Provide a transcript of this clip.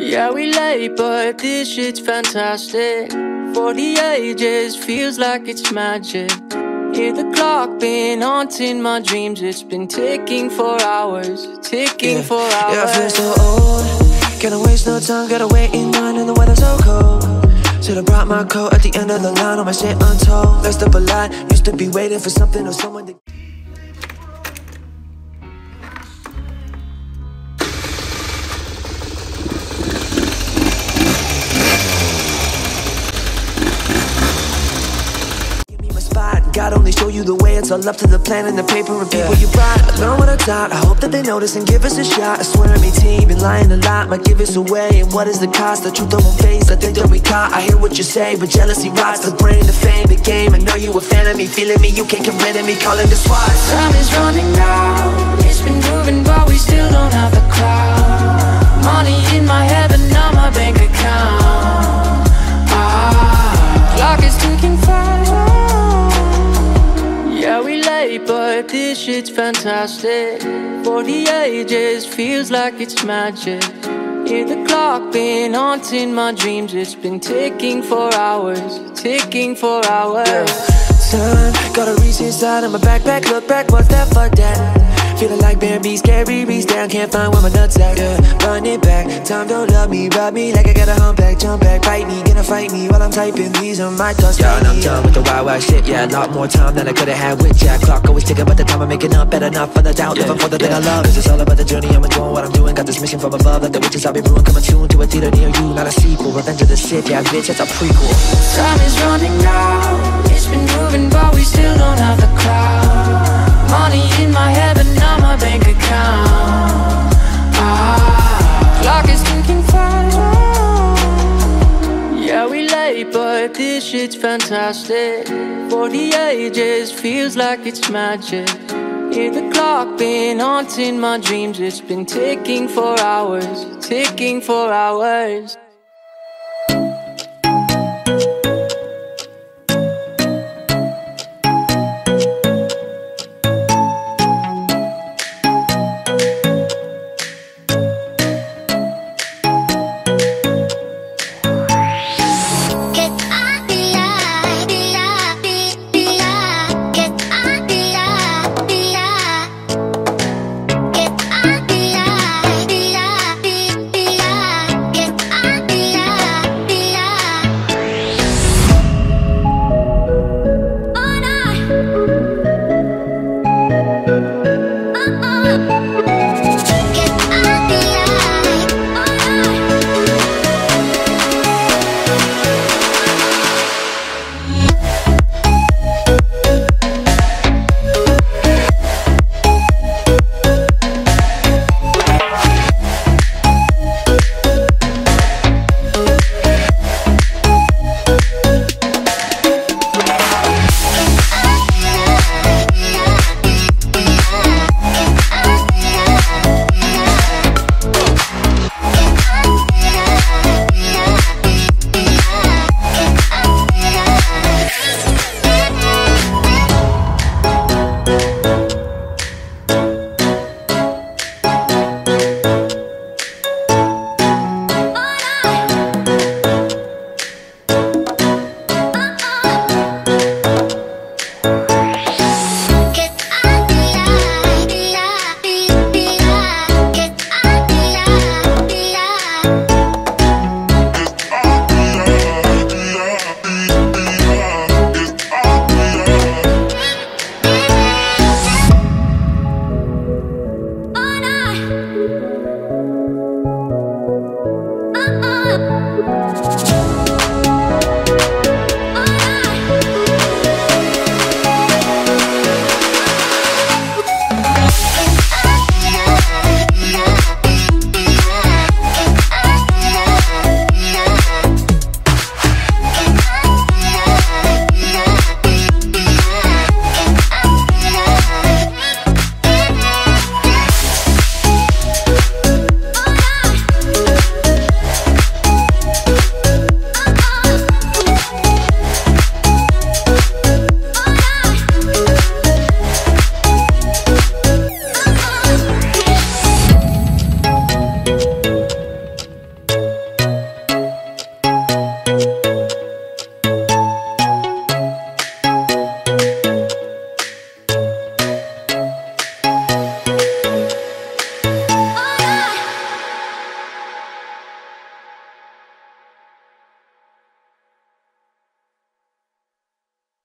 Yeah, we late, but this shit's fantastic. For the ages, feels like it's magic. Hear the clock been haunting my dreams. It's been ticking for hours, ticking for hours. Yeah, I feel so old. Can't waste no time, gotta wait in line and the weather's so cold. Should've brought my coat at the end of the line, all my shit untold. Laced up a line, used to be waiting for something or someone to... God only show you the way, it's all up to the plan and the paper and people you brought. I learned what I taught, I hope that they notice and give us a shot. I swear I team, been lying a lot, might give us away. And what is the cost? The truth I won't face, I think that we caught. I hear what you say, but jealousy rots the brain, the fame, the game. I know you a fan of me, feeling me, you can't get rid of me, calling the SWAT. Time is running out, it's been moving but we still don't have the crowd. Money in my head but not my bank account. Clock is ticking fast. Yeah, we late, but this shit's fantastic. For the ages, feels like it's magic. Hear the clock been haunting my dreams. It's been ticking for hours, ticking for hours. Son, gotta reach inside of my backpack, look back, what's that, fuck that. Feeling like Bambi, scary, reach down, can't find where my nuts at, yeah. Run it back, time don't love me, rub me like I got a humpback, jump back, bite me, gonna fight me while I'm typing, these are my thoughts. Yeah, and I'm done with the wild, wild shit, yeah. A lot more time than I could've had with Jack. Clock always ticking, but the time I'm making up, better not for the doubt, living for the thing I love. Cause it's all about the journey, I'm enjoying what I'm doing. Got this mission from above, like the witches I'll be brewing. Coming soon to a theater near you, not a sequel. Revenge of the Sith, yeah, bitch, that's a prequel. Time is running out, it's been moving, but we still don't have the crowd. Money in my head, but not my bank account. Clock is ticking fast. Yeah, we late, but this shit's fantastic. For the ages, feels like it's magic. Hear the clock been haunting my dreams. It's been ticking for hours, ticking for hours.